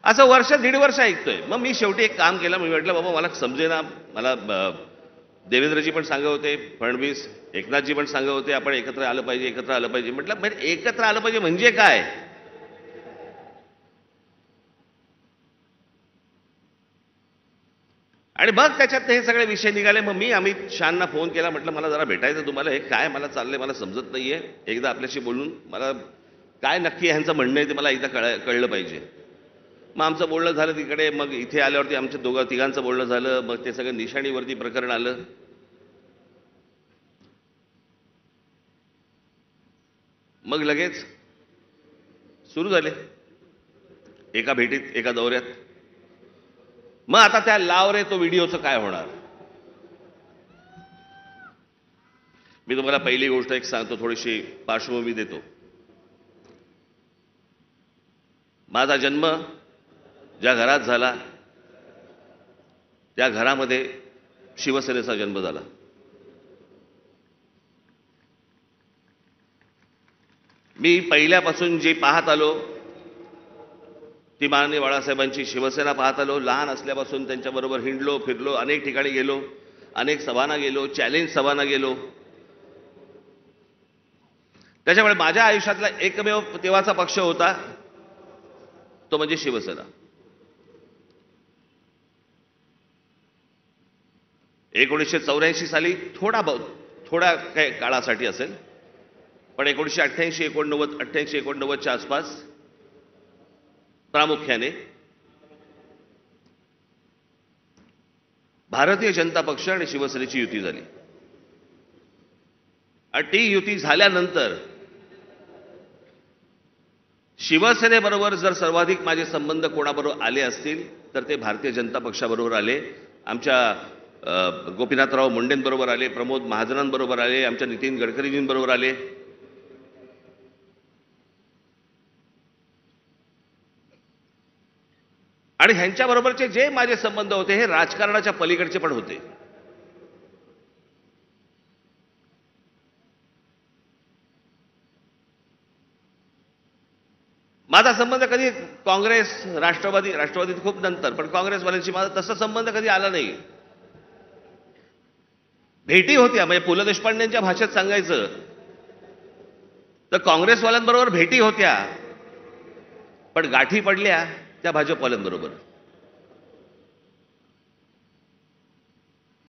असं वर्ष दीड वर्ष ऐकतोय. मग मी शेवटी एक काम केलं. मी म्हटलं बाबा मला समजेना. मला देवेंद्रजी पण सांगत होते, फडणवीस, एकनाथजी पण सांगत होते आपण एकत्र आलं पाहिजे, एकत्र आलं पाहिजे. म्हटलं बरं एकत्र आलं पाहिजे म्हणजे काय? आणि मग त्याच्यात हे सगळे विषय निघाले. मग मी अमित शहांना फोन केला. म्हटलं मला जरा भेटायचं तुम्हाला. हे काय मला चाललंय मला समजत नाहीये. एकदा आपल्याशी बोलून मला काय नक्की ह्यांचं म्हणणं आहे ते मला एकदा कळलं पाहिजे. मग आमचं बोलणं झालं तिकडे. मग इथे आल्यावरती आमच्या तिघांचं बोलणं झालं. मग ते सगळं निशाणीवरती प्रकरण आलं. मग लगेच सुरू झाले एका भेटीत, एका दौऱ्यात. मग आता त्या लाव रे तो व्हिडिओचं काय होणार? मी तुम्हाला पहिली गोष्ट एक सांगतो, थोडीशी पार्श्वभूमी देतो. माझा जन्म ज्या घरात झाला त्या घरामध्ये शिवसेनेचा जन्म झाला. मी पहिल्यापासून जे पाहत आलो ती माननीय बाळासाहेबांची शिवसेना पाहत आलो. लहान असल्यापासून त्यांच्याबरोबर हिंडलो, फिरलो, अनेक ठिकाणी गेलो, अनेक सभांना गेलो, चॅलेंज सभांना गेलो. त्याच्यामुळे माझ्या आयुष्यातला एकमेव तेव्हाचा पक्ष होता तो म्हणजे शिवसेना. 1984 साली थोडा काही काळासाठी असेल, पण 1988 89च्या आसपास प्रामुख्याने भारतीय जनता पक्ष आणि शिवसेनेची युती झाली. आणि ती युती झाल्यानंतर शिवसेनेबरोबर जर सर्वाधिक माझे संबंध कोणाबरोबर आले असतील तर ते भारतीय जनता पक्षाबरोबर आले. आमच्या गोपीनाथराव मुंडेंबरोबर आले, प्रमोद महाजनांबरोबर आले, आमच्या नितीन गडकरीजींबरोबर आले. आणि ह्यांच्याबरोबरचे जे माझे संबंध होते हे राजकारणाच्या पलीकडचे पण होते. माझा संबंध कधी काँग्रेस, राष्ट्रवादीत खूप नंतर, पण काँग्रेसवाल्यांशी माझा तसा संबंध कधी आला नाही. भेटी होत्या, म्हणजे पु ल देशपांडेंच्या भाषेत सांगायचं तर काँग्रेसवाल्यांबरोबर भेटी होत्या, पण गाठी पडल्या त्या भाजपवाल्यांबरोबर.